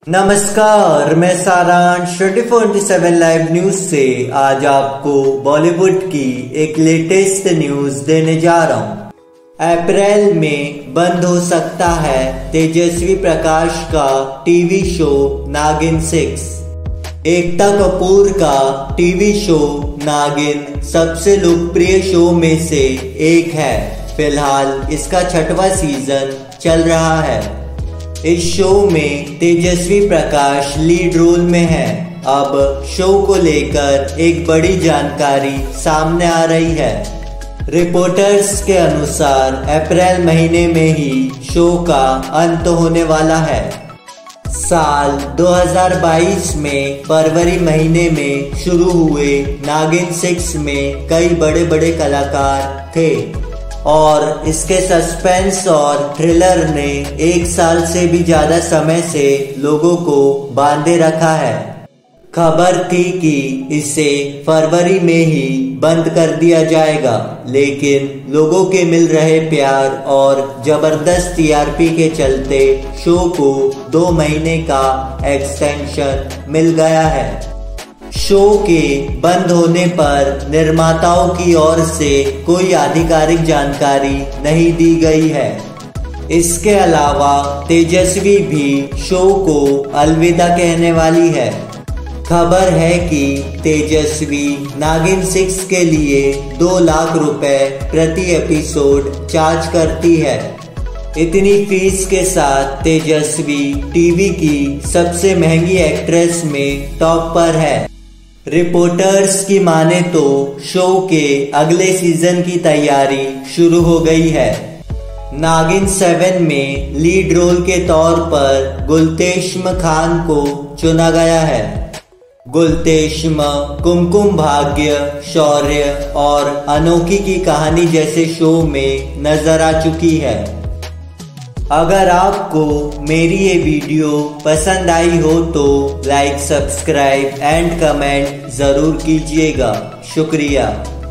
नमस्कार, मैं सारांश 24/7 लाइव न्यूज से आज आपको बॉलीवुड की एक लेटेस्ट न्यूज देने जा रहा हूं। अप्रैल में बंद हो सकता है तेजस्वी प्रकाश का टीवी शो नागिन 6। एकता कपूर का टीवी शो नागिन सबसे लोकप्रिय शो में से एक है। फिलहाल इसका 6वां सीजन चल रहा है। इस शो में तेजस्वी प्रकाश लीड रोल में है। अब शो को लेकर एक बड़ी जानकारी सामने आ रही है। रिपोर्टर्स के अनुसार अप्रैल महीने में ही शो का अंत होने वाला है। साल 2022 में फरवरी महीने में शुरू हुए नागिन 6 में कई बड़े बड़े कलाकार थे और इसके सस्पेंस और थ्रिलर ने 1 साल से भी ज्यादा समय से लोगों को बांधे रखा है। खबर थी कि इसे फरवरी में ही बंद कर दिया जाएगा, लेकिन लोगों के मिल रहे प्यार और जबरदस्त टीआरपी के चलते शो को 2 महीने का एक्सटेंशन मिल गया है। शो के बंद होने पर निर्माताओं की ओर से कोई आधिकारिक जानकारी नहीं दी गई है। इसके अलावा तेजस्वी भी शो को अलविदा कहने वाली है। खबर है कि तेजस्वी नागिन 6 के लिए 2 लाख रुपए प्रति एपिसोड चार्ज करती है। इतनी फीस के साथ तेजस्वी टीवी की सबसे महंगी एक्ट्रेस में टॉप पर है। रिपोर्टर्स की माने तो शो के अगले सीजन की तैयारी शुरू हो गई है। नागिन 7 में लीड रोल के तौर पर गुलतेश्म खान को चुना गया है। गुलतेश्म कुमकुम भाग्य, शौर्य और अनोखी की कहानी जैसे शो में नजर आ चुकी है। अगर आपको मेरी ये वीडियो पसंद आई हो तो लाइक, सब्सक्राइब एंड कमेंट जरूर कीजिएगा। शुक्रिया।